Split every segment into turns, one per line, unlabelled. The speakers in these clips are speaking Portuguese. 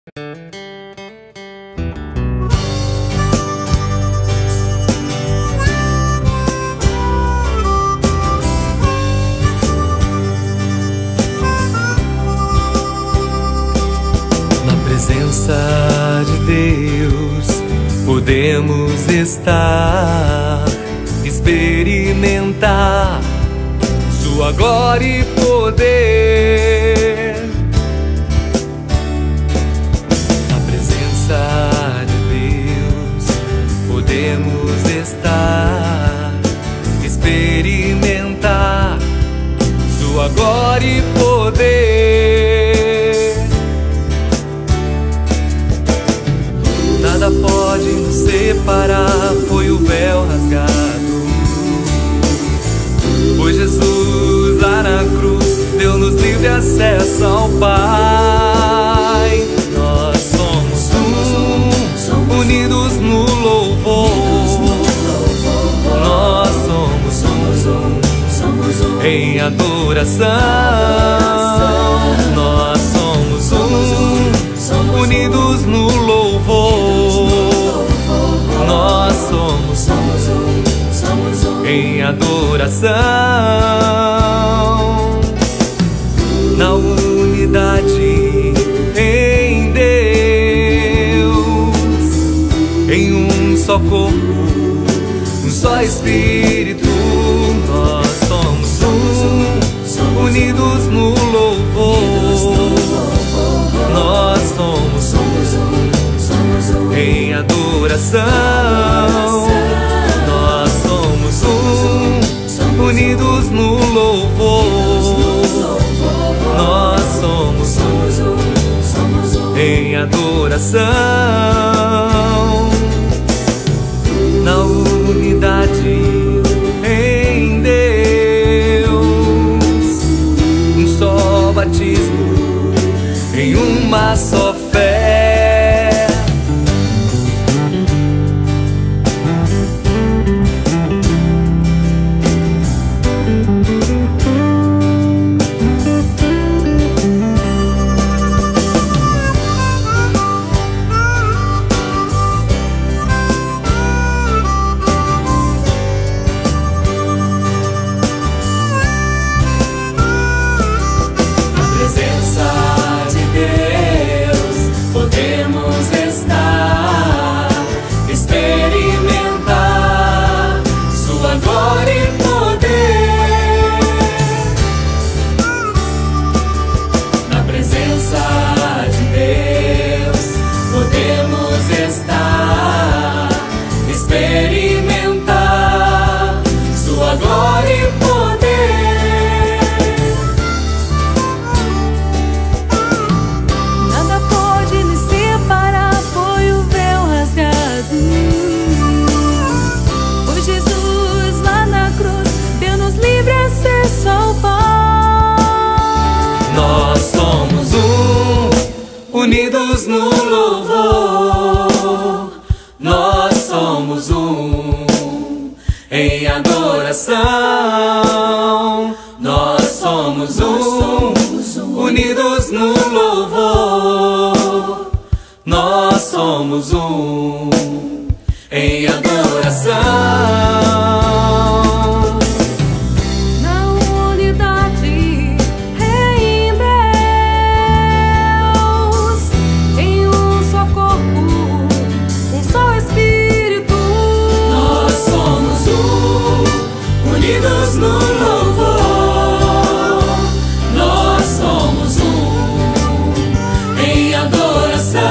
Na presença de Deus podemos estar, experimentar Sua glória e poder. Na presença de Deus podemos estar, experimentar Sua glória e poder. Nada pode nos separar, foi o véu rasgado, pois Jesus lá na cruz deu-nos livre acesso ao Pai. Nós somos unidos no louvor. Nós somos em adoração. Nós somos unidos no louvor. Nós somos em adoração. Na unidade em Deus, em um só corpo, um só Espírito. Nós somos unidos no louvor. Nós somos em adoração. Nós somos unidos no louvor. Nós somos em adoração. Na unidade em Deus, um só batismo em uma só fé. Unidos no louvor, nós somos em adoração. Nós somos unidos no louvor. Nós somos em adoração.
Unidos no louvor, nós somos em adoração.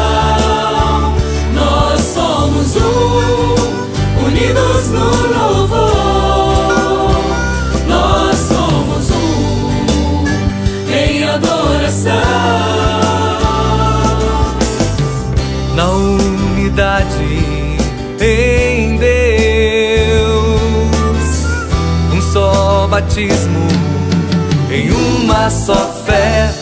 Nós somos unidos no louvor. Nós somos em adoração.
Na unidade em Deus, um só batismo em uma só fé.